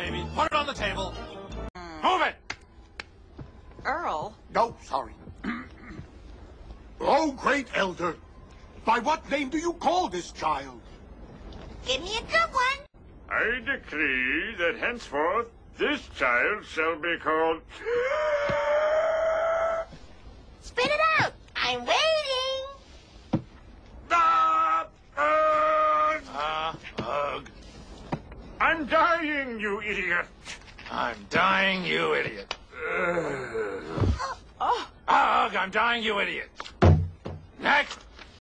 baby. Put it on the table. Move it! Earl? No, sorry. Oh, great elder. By what name do you call this child? Give me a good one. I decree that henceforth this child shall be called... Spit it out. I'm waiting. I'm dying, you idiot. I'm dying, you idiot. Ugh, I'm dying, you idiot. Next.